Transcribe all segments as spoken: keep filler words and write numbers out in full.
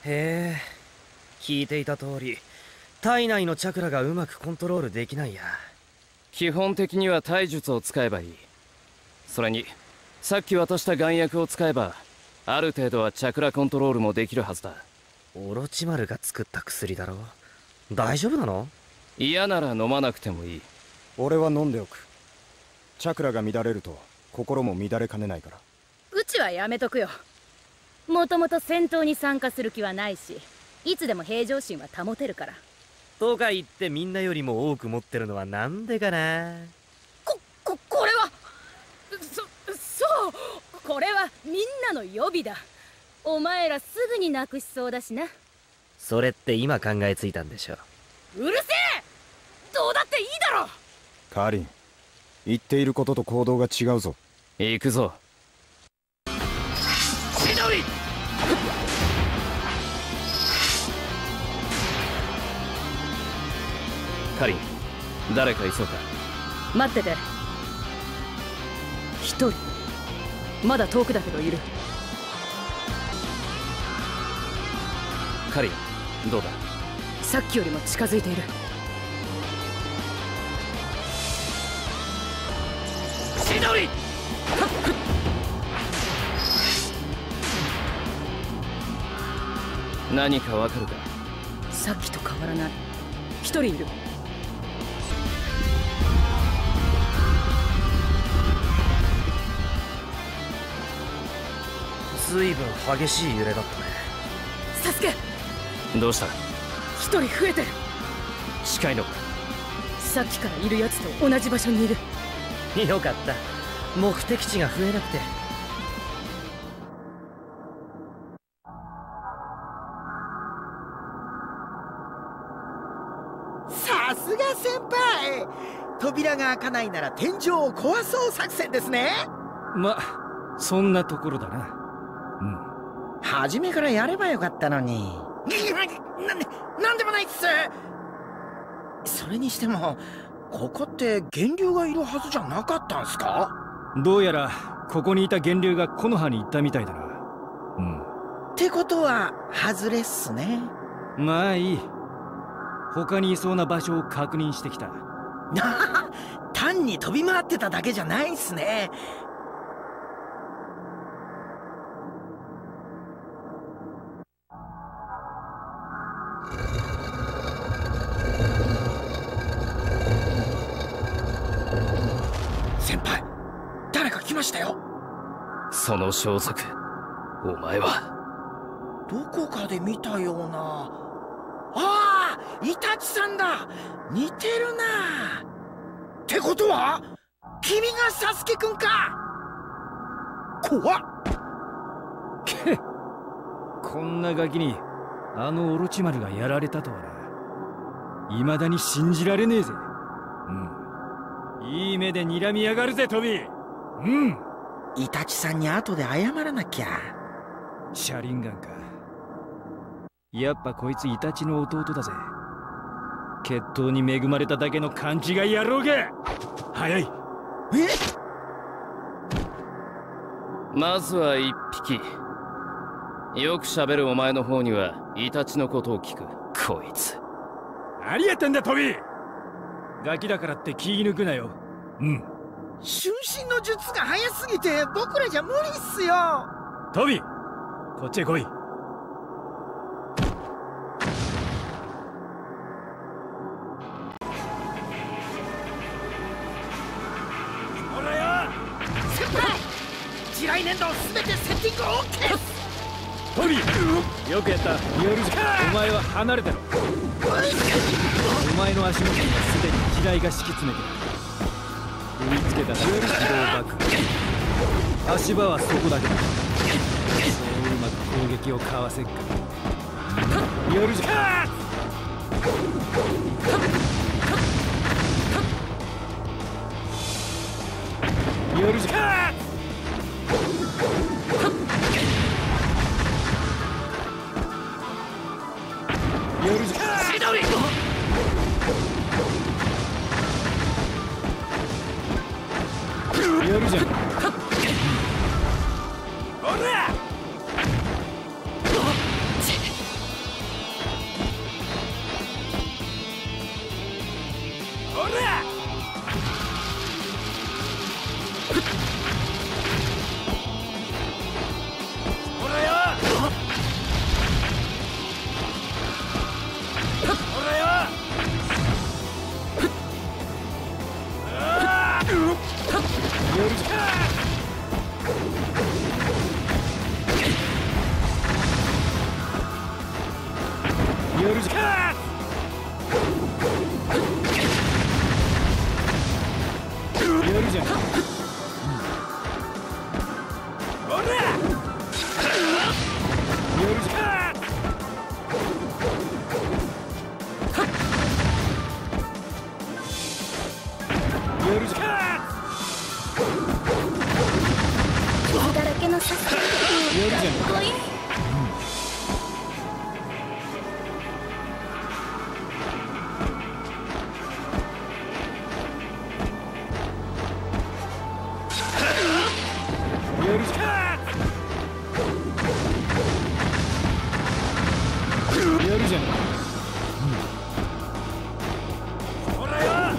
へえ、聞いていた通り体内のチャクラがうまくコントロールできないや。 基本的には体術を使えばいい。それにさっき渡した丸薬を使えばある程度はチャクラコントロールもできるはずだ。 オロチマルが作った薬だろ。大丈夫なの？ 嫌なら飲まなくてもいい。 俺は飲んでおく。チャクラが乱れると心も乱れかねないから。 うちはやめとくよ。もともと戦闘に参加する気はないし、いつでも平常心は保てるから。 とか言ってみんなよりも多く持ってるのはなんでかな。 こ、こ、これはそ、そうこれはみんなの予備だ。お前らすぐになくしそうだしな。 それって今考えついたんでしょ。 うるせえ！どうだっていいだろ。 カーリン、言っていることと行動が違うぞ。 行くぞ。 千鳥！ カリン、誰かいそうか？ 待ってて。一人まだ遠くだけどいる。 カリン、どうだ？ さっきよりも近づいている。 千鳥！ 何かわかるか？ さっきと変わらない。一人いる。 ずいぶん激しい揺れだったね。 サスケ！ どうした？ 一人増えてる。 近いのか？ さっきからいるやつと同じ場所にいる。 よかった、目的地が増えなくて。 さすが先輩、扉が開かないなら天井を壊そう作戦ですね。 ま、そんなところだな。うん。 初めからやればよかったのに。な、なんでもないっす。それにしてもここって源流がいるはずじゃなかったんすか？ どうやらここにいた源流が木の葉に行ったみたいだな。うん。 ってことは外れっすね。 まあいい。他にいそうな場所を確認してきた。 単に飛び回ってただけじゃないっすね。先輩、誰か来ましたよ。 その装束、お前は？ どこかで見たような。ああ、イタチさんだ。似てるな。ってことは君がサスケくんか。怖っ。 けこんなガキにあのオロチマルがやられたとはな。未だに信じられねえぜ。うん、いい目で睨みやがるぜトビー。うん。 イタチさんに後で謝らなきゃ。 シャリンガンか。やっぱこいつイタチの弟だぜ。血統に恵まれただけの勘違い野郎が。早い。 え？ まずは一匹。よく喋るお前の方にはイタチのことを聞く。こいつ何やってんだトビー。ガキだからって気抜くなよ。うん。 瞬身の術が早すぎて僕らじゃ無理っすよ。 トビー、こっちへ来い。ほらよ。 先輩、地雷粘土すべてセッティング OK っす。 トビー、よくやった。ミオルズ、お前は離れてろ。お前の足元にはすでに地雷が敷き詰めている。踏みつけたら自動爆破。足場はそこだけだ。そううまく攻撃をかわせっか。ミオルズ、ミオルズ、夜じゃ千鳥。夜じゃほら。 やるじゃん。やるじゃん。 おらやるじゃん。やるじゃん。 傷だらけのサスケやるじゃん。 かっこいい。 やるじゃん。やるじゃん。 ほらよ。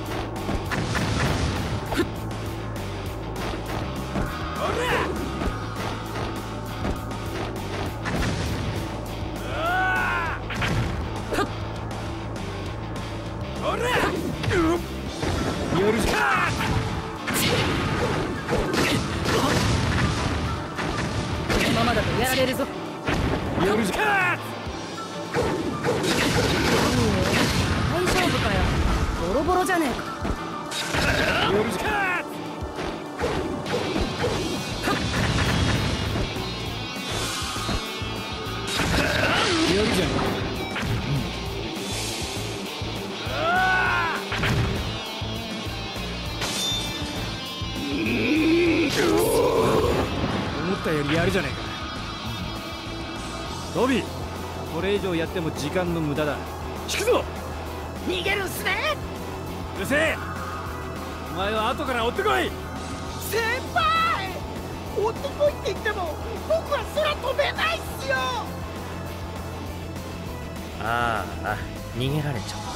ほらあーほらやるじゃん。 このままだとやられるぞ。 やるじゃん。 大丈夫かよ。ボロボロじゃねえか。 やるじゃん。やるじゃん。思ったよりやるじゃねえか。ロビー、これ以上やっても時間の無駄だ。引くぞ。 逃げるんすね。 うるせえ。お前は後から追ってこい。 先輩追ってこいって言っても僕は空飛べないっすよ。 ああ逃げられちゃった。